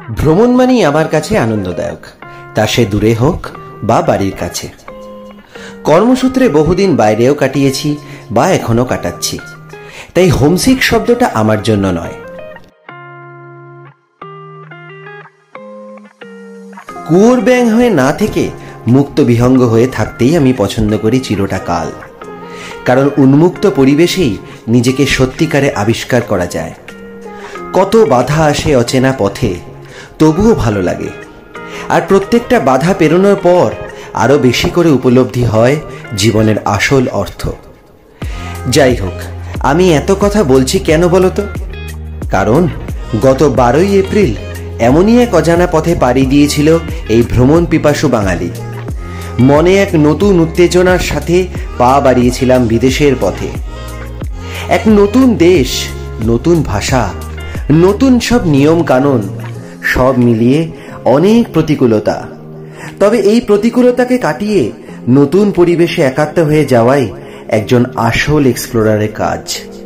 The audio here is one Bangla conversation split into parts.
ভ্রমণ মানেই আমার কাছে আনন্দদায়ক, তা সে দূরে হোক বা বাড়ির কাছে। কর্মসূত্রে বহুদিন বাইরেও কাটিয়েছি বা এখনো কাটাচ্ছি, তাই হোমসিক শব্দটা আমার জন্য নয়। কুয়োর ব্যাঙ হয়ে না থেকে মুক্ত বিহঙ্গ হয়ে থাকতেই আমি পছন্দ করি চিরটা কাল, কারণ উন্মুক্ত পরিবেশেই নিজেকে সত্যিকারে আবিষ্কার করা যায়। কত বাধা আসে অচেনা পথে, তবুও ভালো লাগে। আর প্রত্যেকটা বাধা পেরোনোর পর আরো বেশি করে উপলব্ধি হয় জীবনের আসল অর্থ। যাই হোক, আমি এত কথা বলছি কেন বলতো? কারণ গত 12ই এপ্রিল এমনই এক অজানা পথে পাড়ি দিয়েছিল এই ভ্রমণ পিপাসু বাঙালি। মনে এক নতুন উত্তেজনার সাথে পা বাড়িয়েছিলাম বিদেশের পথে। এক নতুন দেশ, নতুন ভাষা, নতুন সব নিয়ম কানুন, সব মিলিয়ে অনেক প্রতিকূলতা। তবে এই প্রতিকূলতাকে কাটিয়ে নতুন পরিবেশে একাত্ম হয়ে যাওয়াই একজন আসল এক্সপ্লোরারের কাজ।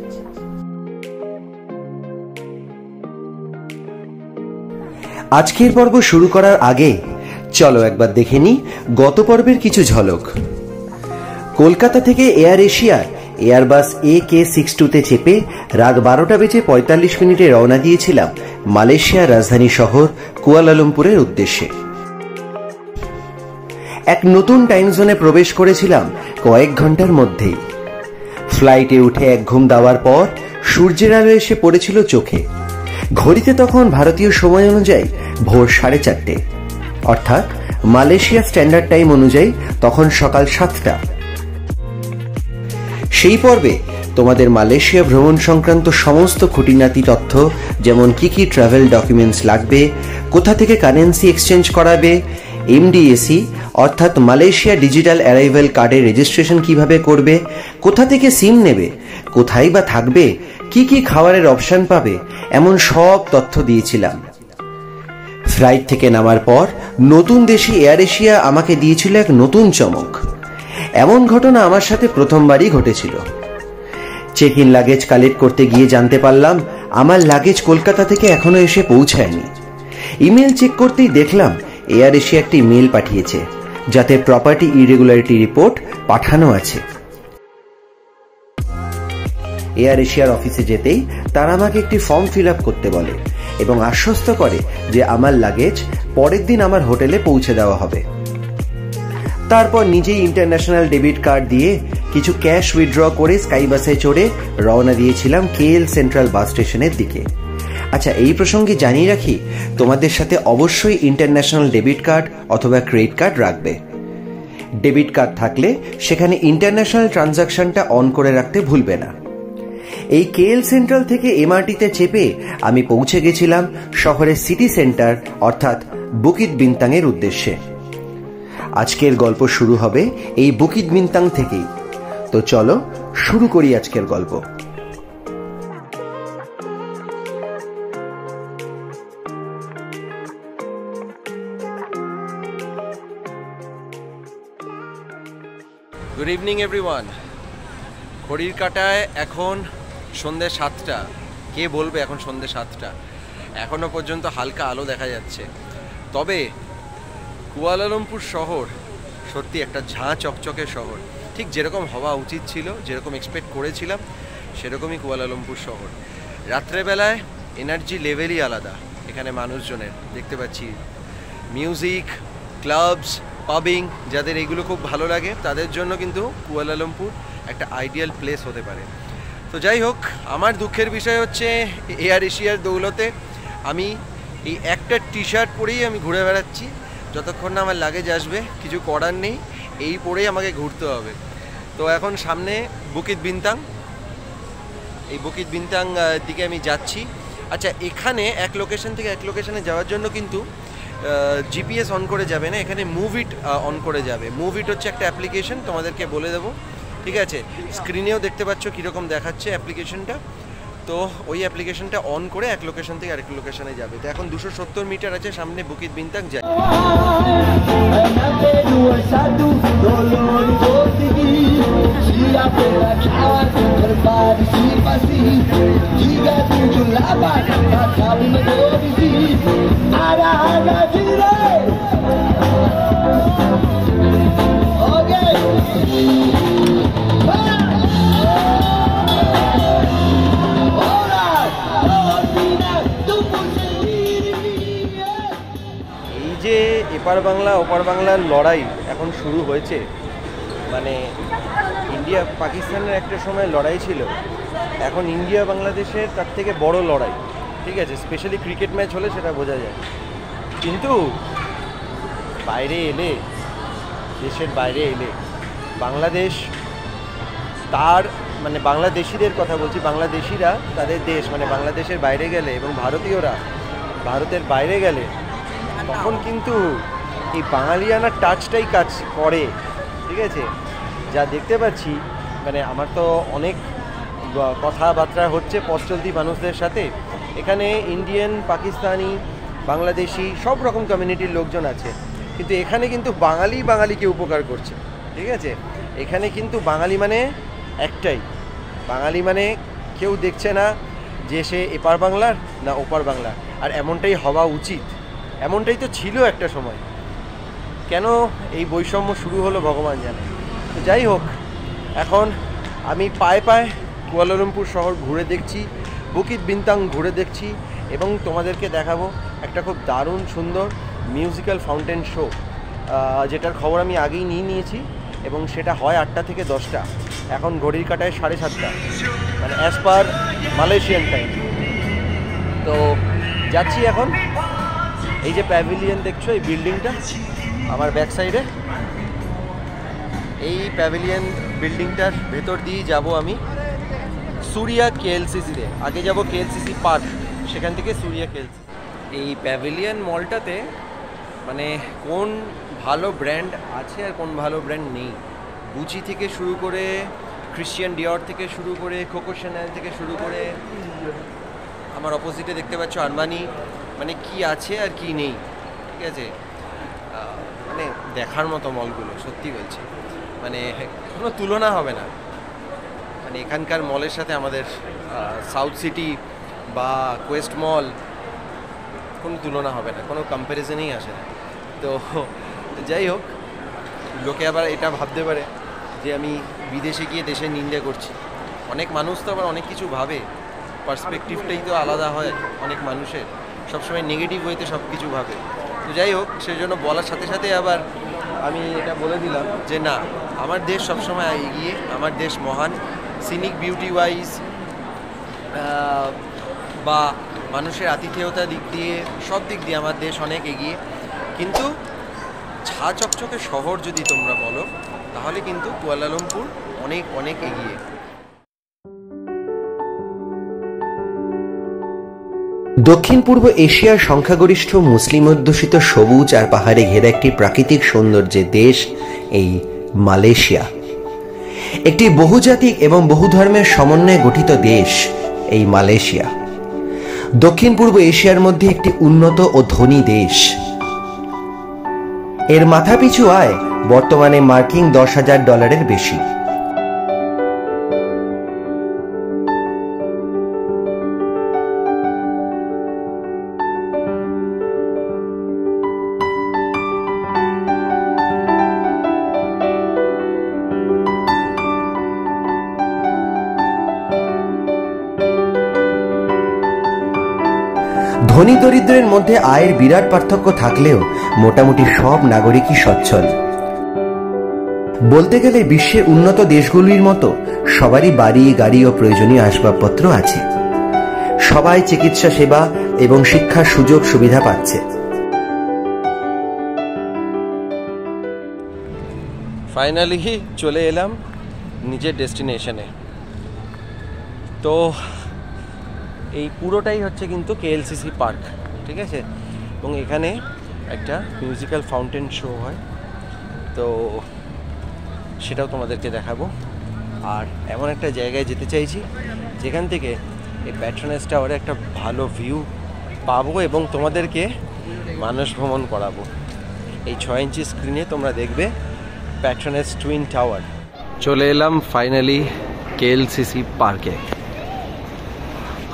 আজকের পর্ব শুরু করার আগে চলো একবার দেখে নিই গত পর্বের কিছু ঝলক। কলকাতা থেকে এয়ার এশিয়ার এয়ারবাস AK-62 চেপে রাত 12:45 রওনা দিয়েছিলাম মালয়েশিয়ার রাজধানী শহর কুয়ালালামপুরের উদ্দেশ্যে। এক নতুন টাইম জোনে প্রবেশ করেছিলাম কয়েক ঘন্টার মধ্যেই। ফ্লাইটে উঠে এক ঘুম দেওয়ার পর সূর্যের আলো এসে পড়েছিল চোখে। ঘড়িতে তখন ভারতীয় সময় অনুযায়ী ভোর 4:30, অর্থাৎ মালয়েশিয়া স্ট্যান্ডার্ড টাইম অনুযায়ী তখন সকাল 7টা। সেই পর্বে তোমাদের মালয়েশিয়া ভ্রমণ সংক্রান্ত সমস্ত খুঁটিনাটি তথ্য, যেমন কি কি ট্রাভেল ডকুমেন্টস লাগবে, কোথা থেকে কারেন্সি এক্সচেঞ্জ করাবে, MDAC অর্থাৎ মালয়েশিয়া ডিজিটাল অ্যারাইভাল কার্ডের রেজিস্ট্রেশন কিভাবে করবে, কোথা থেকে সিম নেবে, কোথায় বা থাকবে, কি কি খাবারের অপশন পাবে, এমন সব তথ্য দিয়েছিলাম। ফ্লাইট থেকে নামার পর নতুন দেশি এয়ার এশিয়া আমাকে দিয়েছিল এক নতুন চমক। এমন ঘটনা আমার সাথে প্রথমবারই ঘটেছিল। চেক ইন লাগেজ কালেক্ট করতে গিয়ে জানতে পারলাম আমার লাগেজ কলকাতা থেকে এখনো এসে পৌঁছায়নি। ইমেল চেক করতেই দেখলাম এয়ার এশিয়া একটি মেল পাঠিয়েছে, যাতে প্রপার্টি ইরেগুলারিটি রিপোর্ট পাঠানো আছে। এয়ার এশিয়ার অফিসে যেতেই তারা আমাকে একটি ফর্ম ফিল আপ করতে বলে এবং আশ্বস্ত করে যে আমার লাগেজ পরের দিন আমার হোটেলে পৌঁছে দেওয়া হবে। তারপর নিজেই ইন্টারন্যাশনাল ডেবিট কার্ড দিয়ে কিছু ক্যাশ উইথড্র করে স্কাই বাসে চড়ে রওনা দিয়েছিলাম KL সেন্ট্রাল বাস স্টেশনের দিকে। আচ্ছা, এই প্রসঙ্গে জানিয়ে রাখি, তোমাদের সাথে অবশ্যই ইন্টারন্যাশনাল ডেবিট কার্ড অথবা ক্রেডিট কার্ড রাখবে। ডেবিট কার্ড থাকলে সেখানে ইন্টারন্যাশনাল ট্রানজাকশনটা অন করে রাখতে ভুলবে না। এই KL সেন্ট্রাল থেকে MRT-তে চেপে আমি পৌঁছে গেছিলাম শহরের সিটি সেন্টার অর্থাৎ বুকিত বিন্তাংয়ের উদ্দেশ্যে। আজকের গল্প শুরু হবে এই বুকিত বিন্তাং থেকেই। তো চলো শুরু করি আজকের গল্প। Good evening everyone. ঘড়ির কাঁটায় এখন সন্ধ্যে 7টা। কে বলবে এখন সন্ধ্যে 7টা? এখনও পর্যন্ত হালকা আলো দেখা যাচ্ছে। তবে কুয়ালালামপুর শহর সত্যি একটা ঝাঁ চকচকে শহর, ঠিক যেরকম হওয়া উচিত ছিল, যেরকম এক্সপেক্ট করেছিলাম সেরকমই কুয়ালালামপুর শহর। রাত্রেবেলায় এনার্জি লেভেলই আলাদা এখানে মানুষজনের। দেখতে পাচ্ছি মিউজিক, ক্লাবস, পাবিং, যাদের এগুলো খুব ভালো লাগে তাদের জন্য কিন্তু কুয়ালালামপুর একটা আইডিয়াল প্লেস হতে পারে। তো যাই হোক, আমার দুঃখের বিষয় হচ্ছে এয়ার এশিয়ার দৌলতে আমি এই একটা টি-শার্ট পরেই আমি ঘুরে বেড়াচ্ছি যতক্ষণ না আমার লাগেজ আসবে। কিছু করার নেই, এই পরেই আমাকে ঘুরতে হবে। তো এখন সামনে বুকিত বিন্তাং, এই বুকিত বিন্তাং দিকে আমি যাচ্ছি। আচ্ছা, এখানে এক লোকেশন থেকে এক লোকেশনে যাওয়ার জন্য কিন্তু GPS অন করে যাবে না, এখানে মুভ ইট অন করে যাবে। মুভ ইট হচ্ছে একটা অ্যাপ্লিকেশন, তোমাদেরকে বলে দেবো, ঠিক আছে? স্ক্রিনেও দেখতে পাচ্ছ কীরকম দেখাচ্ছে অ্যাপ্লিকেশনটা। তো ওই অ্যাপ্লিকেশনটা অন করে এক লোকেশন থেকে আরেক লোকেশনে যাবে। তো এখন 270 মিটার আছে সামনে বুকিত বিন্তাং যায়। যে এপার বাংলা ওপার বাংলার লড়াই এখন শুরু হয়েছে, মানে ইন্ডিয়া পাকিস্তানের একটা সময় লড়াই ছিল, এখন ইন্ডিয়া বাংলাদেশের তার থেকে বড় লড়াই, ঠিক আছে? স্পেশালি ক্রিকেট ম্যাচ হলে সেটা বোঝা যায়। কিন্তু বাইরে এলে, দেশের বাইরে এলে বাংলাদেশ তার মানে বাংলাদেশিদের কথা বলছি, বাংলাদেশিরা তাদের দেশ মানে বাংলাদেশের বাইরে গেলে এবং ভারতীয়রা ভারতের বাইরে গেলে তখন কিন্তু এই বাঙালিয়ানার টাচটাই কাজ করে, ঠিক আছে? যা দেখতে পাচ্ছি, মানে আমার তো অনেক কথাবার্তা হচ্ছে পথ চলতি মানুষদের সাথে, এখানে ইন্ডিয়ান, পাকিস্তানি, বাংলাদেশি সব রকম কমিউনিটির লোকজন আছে, কিন্তু এখানে কিন্তু বাঙালিকে উপকার করছে, ঠিক আছে? এখানে কিন্তু বাঙালি মানে একটাই, বাঙালি মানে কেউ দেখছে না যে সে এপার বাংলার না ওপার বাংলার, আর এমনটাই হওয়া উচিত, এমনটাই তো ছিল একটা সময়। কেন এই বৈষম্য শুরু হলো ভগবান জানে। তো যাই হোক, এখন আমি পায়ে পায়ে কুয়ালালামপুর শহর ঘুরে দেখছি, বুকিত বিন্তাং ঘুরে দেখছি, এবং তোমাদেরকে দেখাবো একটা খুব দারুণ সুন্দর মিউজিক্যাল ফাউন্টেন শো, যেটার খবর আমি আগেই নিয়েছি, এবং সেটা হয় 8টা থেকে 10টা, এখন ঘড়ির কাঁটায় 7:30, মানে অ্যাজ পার মালয়েশিয়ান টাইম। তো যাচ্ছি এখন। এই যে প্যাভিলিয়ন দেখছো, এই বিল্ডিংটা আমার ব্যাক সাইডে, এই প্যাভিলিয়ন বিল্ডিংটার ভেতর দিয়েই যাব আমি সুরিয়া কেএলসিসিতে। আগে যাব কেএলসিসি পার্ক, সেখান থেকে সুরিয়া কেএলসিসি। এই প্যাভিলিয়ন মলটাতে মানে কোন ভালো ব্র্যান্ড আছে আর কোন ভালো ব্র্যান্ড নেই, গুচি থেকে শুরু করে, ক্রিশ্চিয়ান ডিওর থেকে শুরু করে, কোকো শ্যানেল থেকে শুরু করে, আমার অপোজিটে দেখতে পাচ্ছ আরমানি, মানে কি আছে আর কি নেই, ঠিক আছে? মানে দেখার মতো মলগুলো, সত্যি বলছি, মানে কোনো তুলনা হবে না। মানে এখানকার মলের সাথে আমাদের সাউথ সিটি বা কোয়েস্ট মল কোনো তুলনা হবে না, কোনো কম্প্যারিজনেই আসে না। তো যাই হোক, লোকে আবার এটা ভাবতে পারে যে আমি বিদেশে গিয়ে দেশের নিন্দা করছি। অনেক মানুষ তো আবার অনেক কিছু ভাবে, পার্সপেক্টিভটাই তো আলাদা হয় অনেক মানুষের, সবসময় নেগেটিভ ওয়েতে সব কিছু ভাবে। তো যাই হোক, সেই জন্য বলার সাথে সাথে আবার আমি এটা বলে দিলাম যে না, আমার দেশ সবসময় এগিয়ে, আমার দেশ মহান, সিনিক বিউটি ওয়াইজ বা মানুষের আতিথেয়তার দিক দিয়ে, সব দিক দিয়ে আমার দেশ অনেক এগিয়ে। কিন্তু ছা চকচকে শহর যদি তোমরা বলো, তাহলে কিন্তু কুয়ালালামপুর অনেক অনেক এগিয়ে। দক্ষিণ পূর্ব এশিয়ার সংখ্যাগরিষ্ঠ মুসলিম অধ্যুষিত সবুজ আর পাহাড়ে ঘেরা একটি প্রাকৃতিক সৌন্দর্যের দেশ এই মালয়েশিয়া। একটি বহুজাতিক এবং বহু ধর্মের সমন্বয়ে গঠিত দেশ এই মালয়েশিয়া। দক্ষিণ পূর্ব এশিয়ার মধ্যে একটি উন্নত ও ধনী দেশ। এর মাথাপিছু আয় বর্তমানে মার্কিন $10,000 বেশি। ধনী দরিদ্রের মধ্যে আয়ের বিরাট পার্থক্য থাকলেও মোটামুটি সব নাগরিকই সচ্ছল। বলতে গেলে বিশ্বের উন্নত দেশগুলির মতো সবারই বাড়ি, গাড়ি ও প্রয়োজনীয় আসবাবপত্র আছে। সবাই চিকিৎসা সেবা এবং শিক্ষার সুযোগ সুবিধা পাচ্ছে। ফাইনালি চলে এলাম নিজের ডেস্টিনেশনে। তো এই পুরোটাই হচ্ছে কিন্তু কেএলসিসি পার্ক, ঠিক আছে? এবং এখানে একটা মিউজিক্যাল ফাউন্টেন শো হয়, তো সেটাও তোমাদেরকে দেখাবো। আর এমন একটা জায়গায় যেতে চাইছি যেখান থেকে এই প্যাট্রোনেস টাওয়ারে একটা ভালো ভিউ পাবো এবং তোমাদেরকে মানস ভ্রমণ করাবো। এই 6 ইঞ্চি স্ক্রিনে তোমরা দেখবে প্যাট্রোনেস টুইন টাওয়ার। চলে এলাম ফাইনালি কেএলসিসি পার্কে।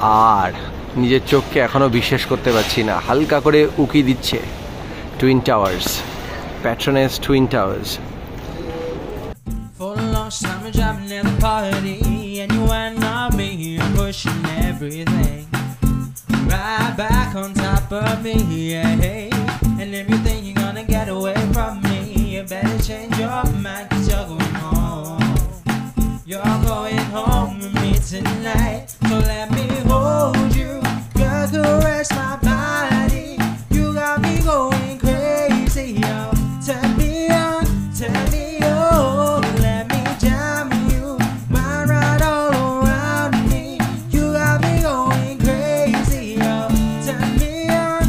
আর নিজের চোখকে এখনো বিশ্বাস করতে পারছি না, হালকা করে উকি দিচ্ছে Twin Towers, Petronas Twin Towers. For the longest time we're driving in the party, and you and not me, you're pushing everything right back on top of me, yeah. And if you think you're gonna get away from me, you better change your mind, 'cause you're going home. You're going home with me tonight, so let me hold you, girl, caress my body. You got me going crazy, yo. Turn me on, turn me on. Let me jam you, mind right all around me. You got me going crazy, yo. Turn me on,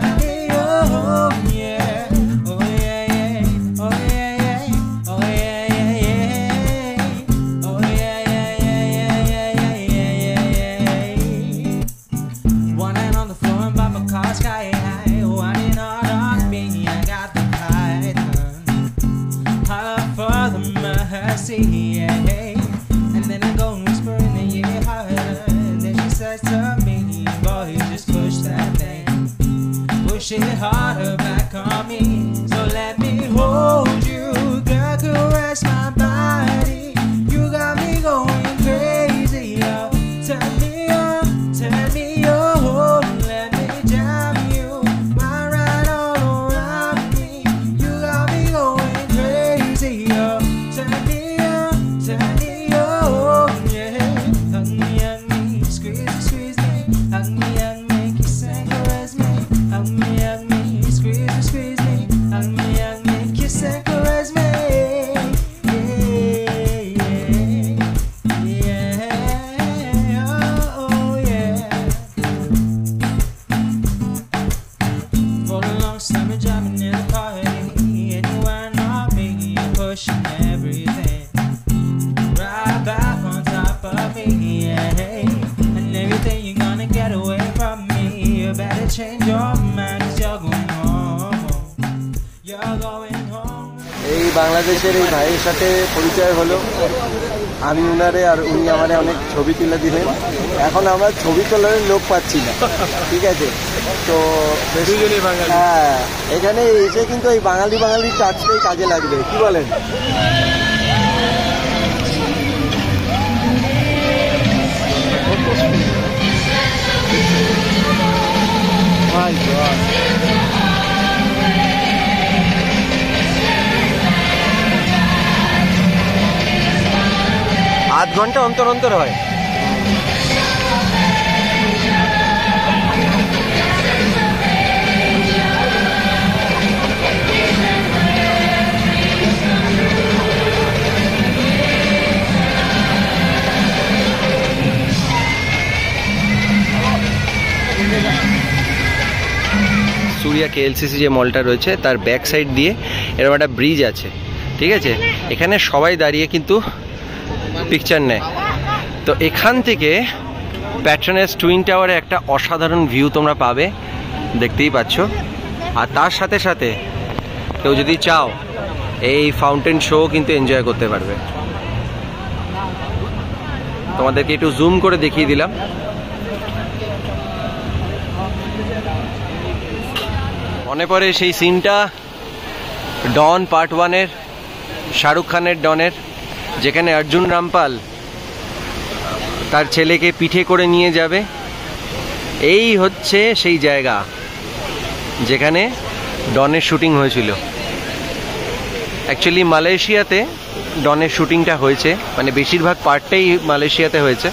yeah. Oh yeah, yeah. Oh yeah, yeah. Oh yeah, yeah, yeah. Oh yeah, yeah, yeah, yeah, yeah, yeah. One hand on the floor and by my car sky high. Whining all on me, I got the python. Holler for the mercy, yeah. And then I go and whisper in the ear harder. And then she says to me, boy, just push that thing, push it harder back on me. So let me hold you, girl, caress my body. You got me going crazy, yo. Turn me on, let me jam you, mind right all around me. You got me going crazy, yo. Turn me on, yeah. Hug me, squeeze me, hug me, kiss and caress me. Hug me, squeeze me, hug me, kiss and caress me. Yeah, yeah, oh yeah. For the longest time we're driving in the party, and you and not me, you're pushing everything right back on top of me, yeah. And everything you're gonna get away from me, you better change your mind, 'cause you're going home. You're going home. এই বাংলাদেশের এই ভাইয়ের সাথে পরিচয় হলো, আমি উনারে আর উনি আমারে অনেক ছবি তুলে দিলেন। এখন আমরা ছবি তোলার লোক পাচ্ছি না, ঠিক আছে? তো হ্যাঁ, এখানে এসে কিন্তু এই বাঙালি টাচটাই কাজে লাগবে, কি বলেন? আধ ঘন্টা অন্তর অন্তর হয়। সুরিয়া কেএলসিসি যে মলটা রয়েছে তার ব্যাক সাইড দিয়ে এরকম একটা ব্রিজ আছে, ঠিক আছে? এখানে সবাই দাঁড়িয়ে কিন্তু পিকচার নেয়। তো এখান থেকে প্যাট্রোনেস টুইন টাওয়ারে একটা অসাধারণ ভিউ তোমরা পাবে, দেখতেই পাচ্ছ। আর তার সাথে সাথে কেউ যদি চাও এই ফাউন্টেন শো কিন্তু এনজয় করতে পারবে। তোমাদেরকে একটু জুম করে দেখিয়ে দিলাম। মনে পড়ে সেই সিনটা ডন পার্ট 1-এর, শাহরুখ খানের ডনের, যেখানে অর্জুন রামপাল তার ছেলেকে পিঠে করে নিয়ে যাবে। এই হচ্ছে সেই জায়গা যেখানে ডনের শুটিং হয়েছিল। অ্যাকচুয়ালি মালয়েশিয়াতে ডনের শুটিংটা হয়েছে, মানে বেশিরভাগ পার্টটাই মালয়েশিয়াতে হয়েছে।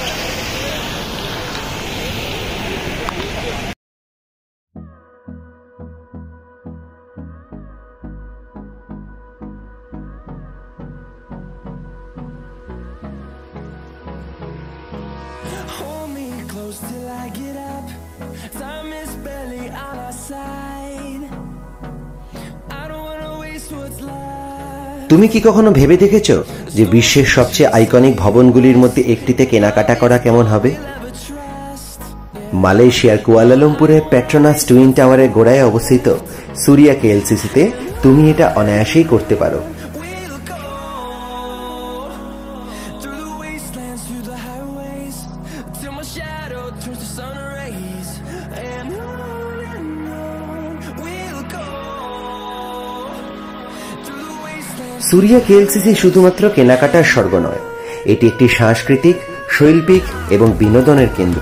Hold me close till I get up. Time is barely on our side. I don't wanna waste what's left. তুমি কি কখনো ভেবে দেখেছো যে বিশ্বের সবচেয়ে আইকনিক ভবনগুলির মধ্যে একটিতে কেনাকাটা করা কেমন হবে? মালয়েশিয়ার কুয়ালালামপুরের পেট্রোনাস টুইন টাওয়ারের গোড়ায় অবস্থিত সুরিয়া কেএলসিসিতে তুমি এটা অনায়াসেই করতে পারো। Through the wastelands, through the highways, till my shadow turns to sun rays, and on we'll go through the wastelands. Suria KLCC শুধুমাত্র কেনাকাটার স্বর্গ নয়, এটি একটি সাংস্কৃতিক, শৈল্পিক এবং বিনোদনের কেন্দ্র।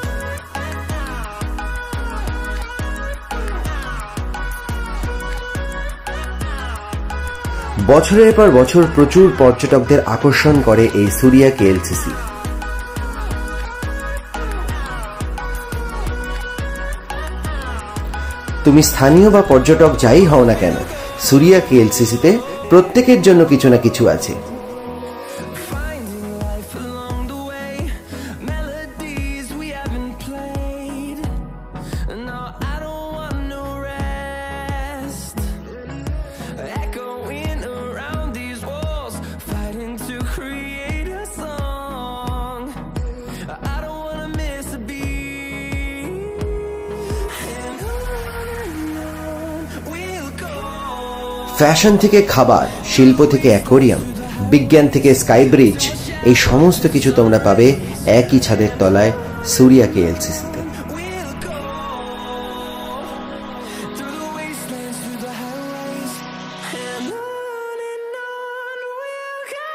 বছরের পর বছর প্রচুর পর্যটকদের আকর্ষণ করে এই সুরিয়া কেএলসিসি। তুমি স্থানীয় বা পর্যটক যাই হও না কেন, সুরিয়া কেএলসিসিতে প্রত্যেকের জন্য কিছু না কিছু আছে। Finding life along the way, melodies we haven't played. No, I don't want no rest. Echoing around these walls, fighting to create a song. I don't wanna miss a beat. And on we'll go. Fashion থেকে খাবার, শিল্প থেকে অ্যাকোয়ারিয়াম, বিজ্ঞান থেকে স্কাই ব্রিজ, এই সমস্ত কিছু তোমরা পাবে একই ছাদের তলায় Surya কেএলসিসিতে। We'll go through the wastelands, through the highways, and on we'll go.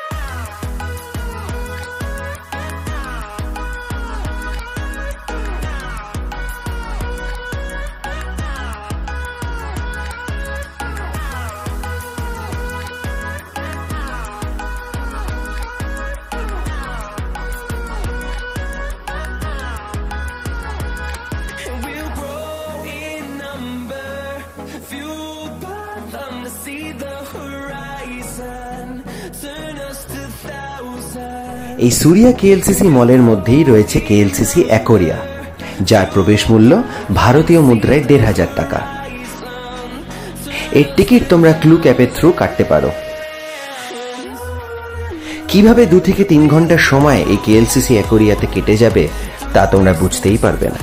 And we'll grow in number, fueled by them to see the horizon, turn us to thousands. এই সুরিয়া কেএলসিসি মলের মধ্যেই রয়েছে কেএলসিসি অ্যাকোরিয়া, যার প্রবেশ মূল্য ভারতীয় মুদ্রায় ১৫০০ টাকা। এর টিকিট তোমরা ক্লু ক্যাপের থ্রু কাটতে পারো। কিভাবে 2 থেকে 3 ঘন্টার সময় এই কেএলসিসি অ্যাকোরিয়াতে কেটে যাবে তা তোমরা বুঝতেই পারবে না।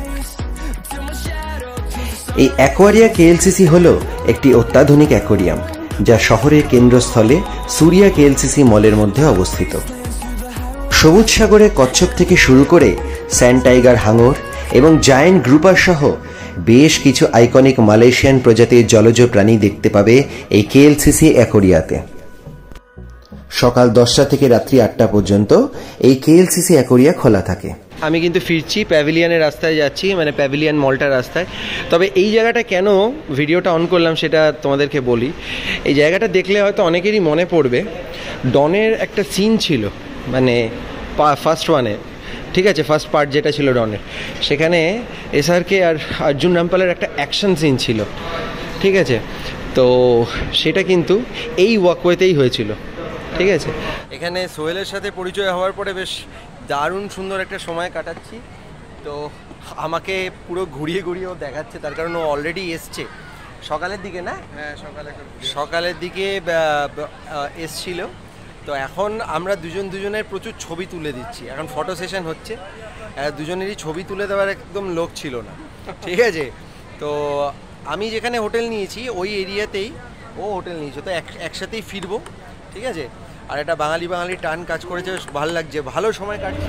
এই অ্যাকোয়ারিয়া কেএলসিসি হলো একটি অত্যাধুনিক অ্যাকোরিয়াম, যা শহরের কেন্দ্রস্থলে সুরিয়া কেএলসিসি মলের মধ্যে অবস্থিত। সবুজ সাগরে কচ্ছপ থেকে শুরু করে স্যান্ড টাইগার হাঙর এবং জায়ান্ট গ্রুপার সহ বেশ কিছু আইকনিক মালয়েশিয়ান প্রজাতির জলজ প্রাণী দেখতে পাবে এই কেএলসিসি অ্যাকোরিয়াতে। সকাল 10টা থেকে রাত্রি 8টা পর্যন্ত এই কেএলসিসি অ্যাকোরিয়া খোলা থাকে। আমি কিন্তু ফিরছি, প্যাভিলিয়নের রাস্তায় যাচ্ছি, মানে প্যাভিলিয়ন মলটার রাস্তায়। তবে এই জায়গাটা কেন ভিডিওটা অন করলাম সেটা তোমাদেরকে বলি। এই জায়গাটা দেখলে হয়তো অনেকেরই মনে পড়বে, ডনের একটা সিন ছিল, মানে ফার্স্ট ওয়ানে, ঠিক আছে, ফার্স্ট পার্ট যেটা ছিল ডনের, সেখানে এসআরকে আর অর্জুন রামপালের একটা অ্যাকশন সিন ছিল, ঠিক আছে। তো সেটা কিন্তু এই ওয়াকওয়েতেই হয়েছিল, ঠিক আছে। এখানে সোহেলের সাথে পরিচয় হওয়ার পরে বেশ দারুণ সুন্দর একটা সময় কাটাচ্ছি। তো আমাকে পুরো ঘুরিয়ে ঘুরিয়েও দেখাচ্ছে, তার কারণ ও অলরেডি এসছে সকালের দিকে, না? হ্যাঁ, সকালের দিকে এসছিল। তো এখন আমরা দুজনের প্রচুর ছবি তুলে দিচ্ছি, এখন ফটো সেশন হচ্ছে। দুজনেরই ছবি তুলে দেওয়ার একদম লোক ছিল না, ঠিক আছে। তো আমি যেখানে হোটেল নিয়েছি ওই এরিয়াতেই ও হোটেল নিয়েছে, তো একসাথেই ফিরবো, ঠিক আছে। আর একটা বাঙালি টান কাজ করেছে, ভালো লাগছে, ভালো সময় কাটছে।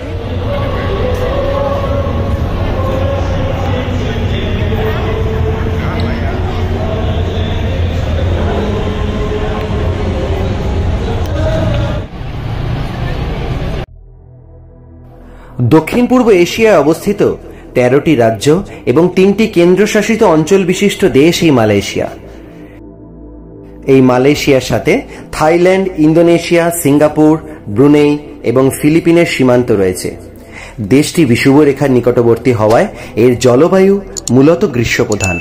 দক্ষিণ পূর্ব এশিয়ায় অবস্থিত 13টি রাজ্য এবং 3টি কেন্দ্রশাসিত অঞ্চল বিশিষ্ট দেশ এই মালয়েশিয়া। এই মালয়েশিয়ার সাথে থাইল্যান্ড, ইন্দোনেশিয়া, সিঙ্গাপুর, ব্রুনেই এবং ফিলিপিনের সীমান্ত রয়েছে। দেশটি বিষুবরেখার নিকটবর্তী হওয়ায় এর জলবায়ু মূলত গ্রীষ্মপ্রধান।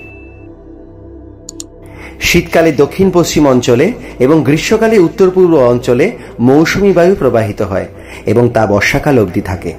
শীতকালে দক্ষিণ পশ্চিম অঞ্চলে এবং গ্রীষ্মকালে উত্তর পূর্ব অঞ্চলে মৌসুমী বায়ু প্রবাহিত হয় এবং তা বর্ষাকাল অবধি থাকে।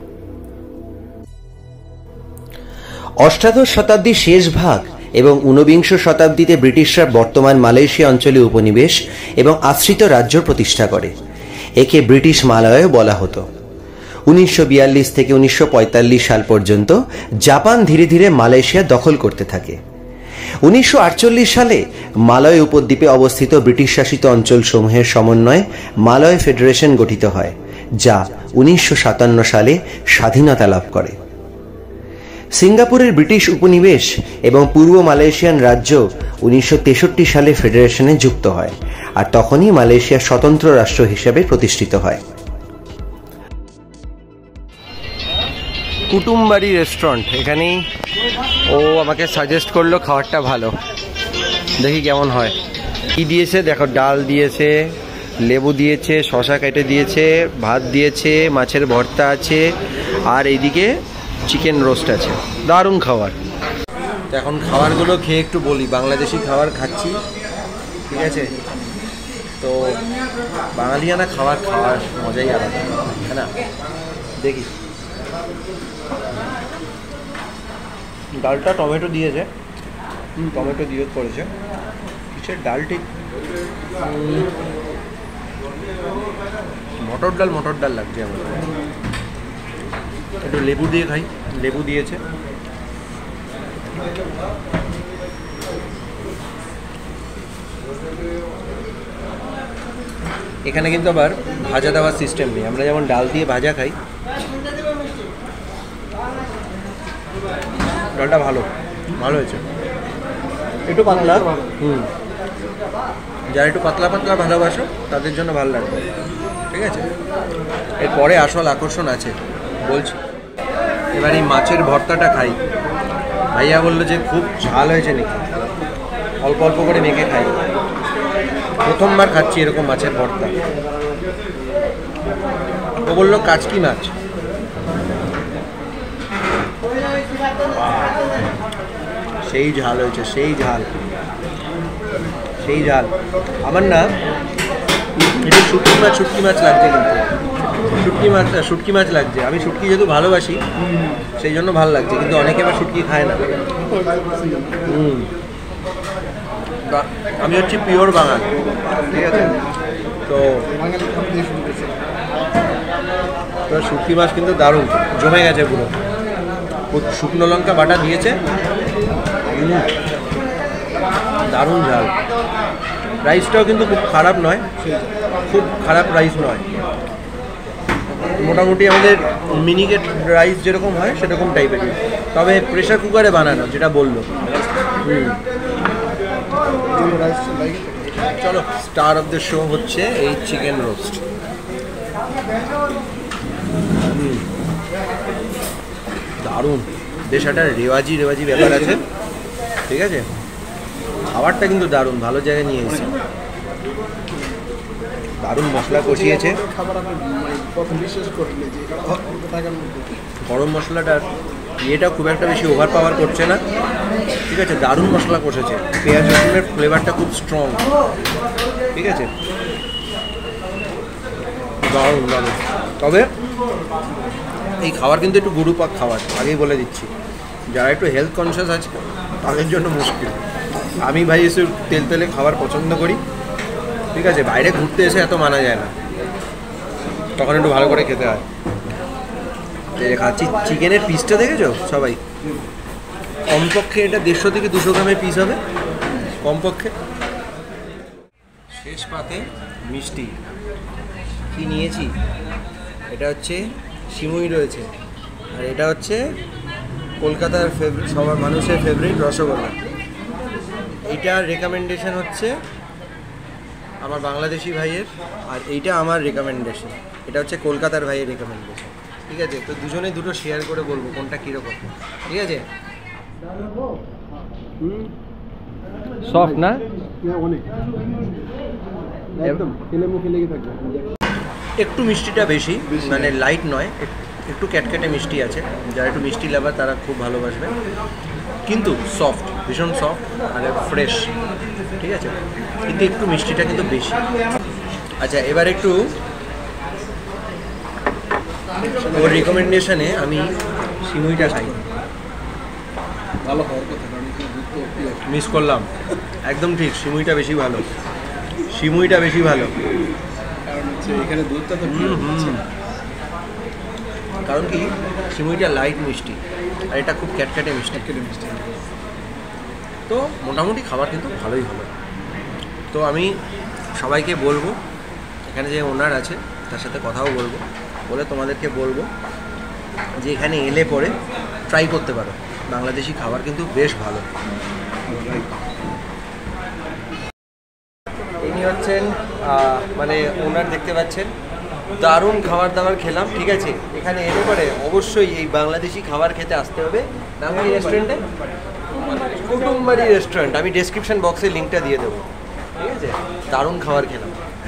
অষ্টাদশ শতাব্দীর শেষ ভাগ এবং 19বিংশ শতাব্দীতে ব্রিটিশরা বর্তমান মালয়েশিয়া অঞ্চলে উপনিবেশ এবং আশ্রিত রাজ্য প্রতিষ্ঠা করে। একে ব্রিটিশ মালয় বলা হতো। 1942 থেকে 1945 সাল পর্যন্ত জাপান ধীরে ধীরে মালয়েশিয়া দখল করতে থাকে। 1948 সালে মালয় উপদ্বীপে অবস্থিত ব্রিটিশ শাসিত অঞ্চলসমূহের সমন্বয়ে মালয় ফেডারেশন গঠিত হয়, যা 1957 সালে স্বাধীনতা লাভ করে। সিঙ্গাপুরের ব্রিটিশ উপনিবেশ এবং পূর্ব মালয়েশিয়ান রাজ্য 1963 সালে ফেডারেশনে যুক্ত হয়, আর তখনই মালয়েশিয়া স্বতন্ত্র রাষ্ট্র হিসেবে প্রতিষ্ঠিত হয়। কুটুমবাড়ি রেস্টুরেন্ট, এখানেই ও আমাকে সাজেস্ট করলো খাবারটা ভালো, দেখি কেমন হয়। কি দিয়েছে দেখো, ডাল দিয়েছে, লেবু দিয়েছে, শশা কেটে দিয়েছে, ভাত দিয়েছে, মাছের ভর্তা আছে, আর এইদিকে চিকেন রোস্ট আছে। দারুণ খাবার। তো এখন খাবারগুলো খেয়ে একটু বলি। বাংলাদেশি খাবার খাচ্ছি, ঠিক আছে? তো বাঙালিয়ানা খাবার খাওয়ার মজাই আলাদা, তাই না? দেখি, ডালটা টমেটো দিয়েছে, টমেটো দিয়ে করেছে। কিসের ডাল ঠিক মটর ডাল লাগছে আমার। একটু লেবু দিয়ে খাই, লেবু দিয়েছে। এখানে কিন্তু আবার ভাজা দেওয়ার সিস্টেম নেই, আমরা যেমন ডাল দিয়ে ভাজা খাই। ডালটা ভালো হয়েছে, একটু পাতলা। যারা একটু পাতলা পাতলা ভালোবাসো তাদের জন্য ভালো লাগবে, ঠিক আছে? এরপরে আসল আকর্ষণ আছে, বলছি। এবার এই মাছের ভর্তাটা খাই। ভাইয়া বললো যে খুব ঝাল হয়েছে নাকি, অল্প অল্প করে মেখে খাই। প্রথমবার খাচ্ছি এরকম মাছের ভর্তা। ও বললো কাচকি মাছ। সেই ঝাল হয়েছে, সেই ঝাল। আমার না এটা শুটকি মাছ লাগছে, কিন্তু শুটকি মাছ লাগছে। আমি শুটকি যেহেতু ভালোবাসি সেই জন্য ভালো লাগছে, কিন্তু অনেকে আবার শুটকি খায় না। আমি হচ্ছি পিওর বাঙাল, ঠিক আছে? তো শুটকি মাছ কিন্তু দারুণ জমে গেছে, পুরো শুকনো লঙ্কা বাটা দিয়েছে, দারুণ ঝাল। রাইসটাও কিন্তু খুব খারাপ নয়, খুব খারাপ রাইস নয়, মোটামুটি আমাদের মিনিকেট রাইস যেরকম হয় সেরকম টাইপের, তবে প্রেশার কুকারে বানানো, যেটা বললো। চলো, স্টার অফ দ্য শো হচ্ছে এই চিকেন রোস্ট। দারুণ, বেশ একটা রেওয়াজি ব্যাপার আছে, ঠিক আছে? খাবারটা কিন্তু দারুণ, ভালো জায়গায় নিয়ে এসেছে। দারুণ মশলা কষিয়েছে। গরম মশলাটার ইয়েটা খুব একটা বেশি ওভার পাওয়ার করছে না, ঠিক আছে? দারুণ মশলা কষেছে। পেঁয়াজ রসুনের ফ্লেভারটা খুব স্ট্রং, ঠিক আছে? দারুণ। তবে এই খাবার কিন্তু একটু গুরুপাক খাবার, আগেই বলে দিচ্ছি। যারা একটু হেলথ কনসিয়াস আছে তাদের জন্য মুশকিল। আমি ভাই এসে তেলে খাবার পছন্দ করি, ঠিক আছে? বাইরে ঘুরতে এসে এত মানা যায় না, তখন একটু ভালো করে খেতে হয়। খাচ্ছি। চিকেনের পিসটা দেখেছো সবাই? কমপক্ষে এটা 150 থেকে 200 গ্রামের পিস হবে কমপক্ষে। শেষ পাতে মিষ্টি কি নিয়েছি, এটা হচ্ছে সিমুই রয়েছে, আর এটা হচ্ছে কলকাতার সবার মানুষের ফেভারিট রসগোল্লা। এইটার রেকমেন্ডেশন হচ্ছে আমার বাংলাদেশি ভাইয়ের, আর এইটা আমার রেকমেন্ডেশন। এটা হচ্ছে কলকাতার ভাইয়ের রেকমেন্ডেশন, ঠিক আছে? তো দুজনে দুটো শেয়ার করে বলবো কোনটা কীরকম, ঠিক আছে? সফট না, একটু মিষ্টিটা বেশি, মানে লাইট নয়, একটু ক্যাটক্যাটে মিষ্টি আছে। যারা একটু মিষ্টি লাভার তারা খুব ভালোবাসবে, কিন্তু সফট, ভীষণ সফট আর ফ্রেশ, ঠিক আছে? কিন্তু একটু মিষ্টিটা কিন্তু বেশি। আচ্ছা, এবার একটু ওর রিকমেন্ডেশনে আমি সিমুইটা খাই। ভালো খাওয়ার কথা, মিস করলাম, একদম ঠিক। সিমুইটা বেশি ভালো, কারণ হচ্ছে এখানে দুধটা তো কারণ কি সিমুইটা লাইট মিষ্টি, আর এটা খুব ক্যাটক্যাটে মিষ্টি। তো মোটামুটি খাবার কিন্তু ভালোই হলো। তো আমি সবাইকে বলবো, এখানে যে ওনার আছে তার সাথে কথাও বলবো, বলে তোমাদেরকে বলবো যে এখানে এলে পরে ট্রাই করতে পারো, বাংলাদেশি খাবার কিন্তু বেশ ভালো। ইনি হচ্ছেন মানে ওনার, দেখতে পাচ্ছেন দারুণ খাবার দাবার খেলাম। ঠিক আছে, এখানে এলে পরে অবশ্যই এই বাংলাদেশি খাবার খেতে আসতে হবে। নাম কি রেস্টুরেন্টে? কুটুমবাড়ি রেস্টুরেন্ট। আমি ডেসক্রিপশন বক্সে লিঙ্কটা দিয়ে দেবো। ঠিক আছে, দারুণ খাবার খেলাম।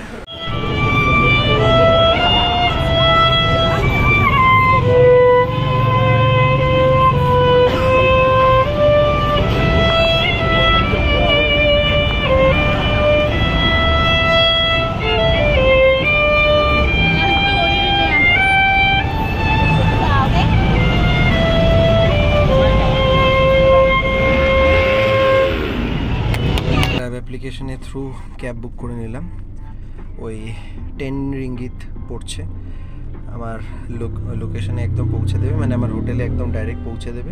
অ্যাপ্লিকেশনের থ্রু ক্যাব বুক করে নিলাম। ওই 10 রিঙ্গিত পড়ছে। আমার লোকেশনে একদম পৌঁছে দেবে, মানে আমার হোটেলে একদম ডাইরেক্ট পৌঁছে দেবে।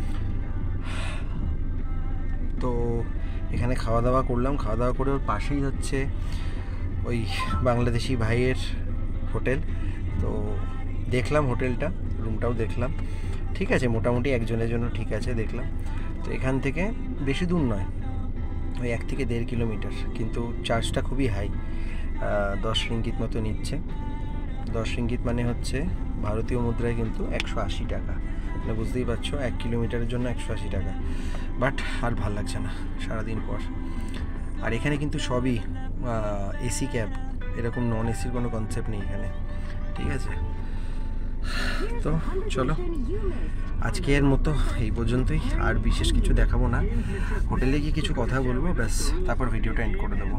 তো এখানে খাওয়া দাওয়া করলাম, খাওয়া দাওয়া করে ওর পাশেই হচ্ছে ওই বাংলাদেশি ভাইয়ের হোটেল। তো দেখলাম হোটেলটা, রুমটাও দেখলাম, ঠিক আছে মোটামুটি একজনের জন্য ঠিক আছে দেখলাম। তো এখান থেকে বেশি দূর নয়, ওই 1 থেকে 1.5 কিলোমিটার, কিন্তু চার্জটা খুবই হাই। 10 রিঙ্গিত মতো নিচ্ছে। 10 রিঙ্গিত মানে হচ্ছে ভারতীয় মুদ্রায় কিন্তু 180 টাকা, মানে বুঝতেই পারছো 1 কিলোমিটারের জন্য 180 টাকা। বাট আর ভাল লাগছে না সারাদিন পর। আর এখানে কিন্তু সবই এসি ক্যাব, এরকম নন এসির কোনো কনসেপ্ট নেই এখানে। ঠিক আছে, তো চলো আজকের মতো এই পর্যন্তই, আর বিশেষ কিছু দেখাবো না। হোটেলে গিয়ে কিছু কথা বলবো ব্যাস, তারপর ভিডিওটা এন্ড করে দেবো।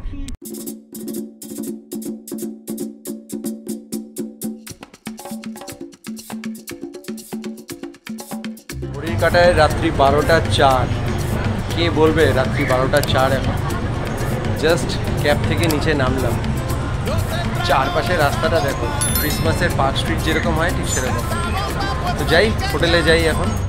ঘড়ির কাঁটায় রাত্রি 12:04। কে বলবে রাত্রি 12:04 এখন? জাস্ট ক্যাব থেকে নিচে নামলাম, চারপাশে রাস্তাটা দেখো, ক্রিসমাসের পার্ক স্ট্রিট যেরকম হয় ঠিক সেরকম। তো যাই, হোটেলে যাই এখন।